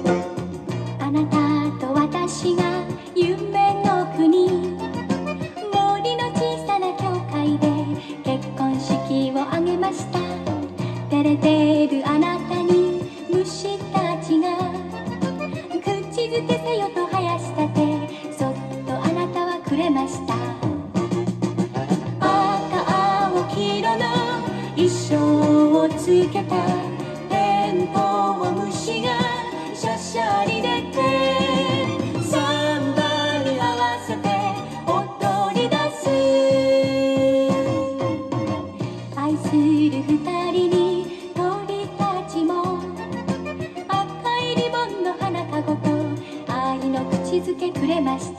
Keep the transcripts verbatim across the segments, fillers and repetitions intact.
あなたと私が夢の国、森の小さな教会で結婚式を挙げました。照れてるあなたに虫たちが口づけせよと生やしたて、そっとあなたはくれました。赤青黄色の衣装をつけたテントウムシがしゃしゃり出て、サンバに合わせて踊り出す。愛する二人に鳥たちも赤いリボンの花籠と愛の口づけくれました。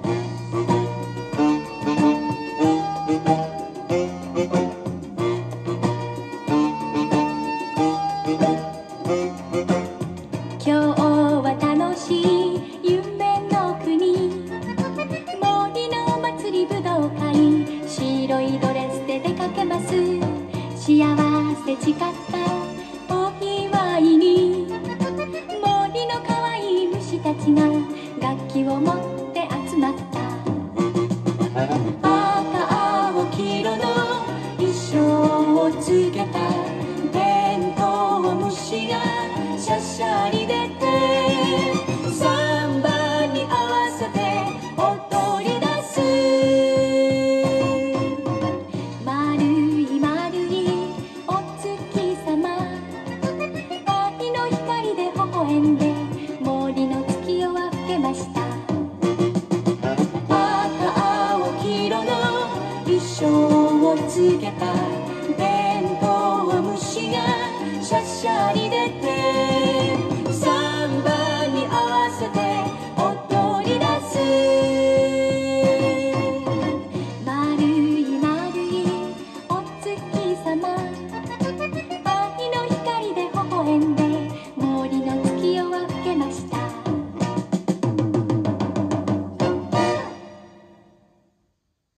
今日は楽しい夢の国、森のお祭り武道会、白いドレスで出かけます。幸せ誓ったお祝いに、森のかわいい虫たちが楽器を持って集まった。赤青黄色の衣装をつけたテントウムシがしゃしゃり出て、サンバに合わせて踊り出す。丸い丸いお月様、愛の光で微笑んで森の月夜は更けました。赤青黄色の衣装をつけた